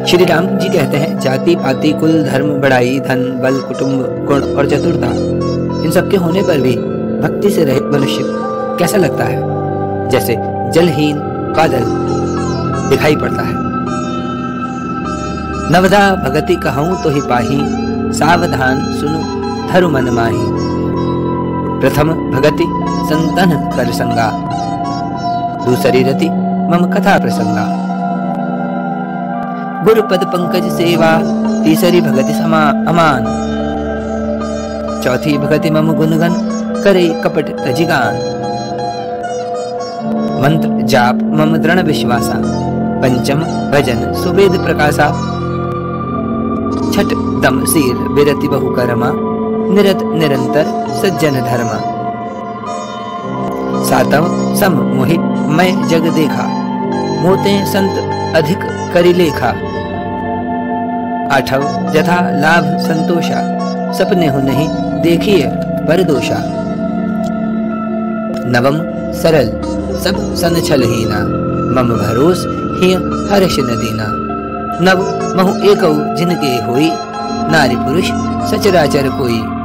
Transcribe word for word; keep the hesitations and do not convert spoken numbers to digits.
श्री राम जी कहते हैं, जाति पाति कुल धर्म बड़ाई धन बल कुटुंब गुण और चतुरता, इन सबके होने पर भी भक्ति से रहित मनुष्य कैसा लगता है? जैसे जलहीन बादल दिखाई पड़ता है। नवधा भगति कहूं तो ही पाही, सावधान सुनु धरु मन माही। प्रथम भगति संतन कर संगा, दूसरी रति मम कथा प्रसंगा। गुरु पद पंकज सेवा, तीसरी भगति समा अमान। चौथी भगति मम गुणगन, करे कपट तजिगान। मंत्र जाप मम दृढ़ विश्वासा, पंचम भजन सुवेद प्रकाशा। छठ दम शील विरति बहु कर्मा, निरत निरंतर सज्जन धर्मा। सातव सम मोहि मैं जग देखा, मोते संत अधिक करि लेखा। आठव जथा लाभ संतोषा, सपने हो नहीं देखिए पर दोषा। नवम सरल सब सन छलहीना, मम भरोस हिय हर्ष न दीना। नव महु एकौ जिनके होई, नारी पुरुष सचराचर कोई।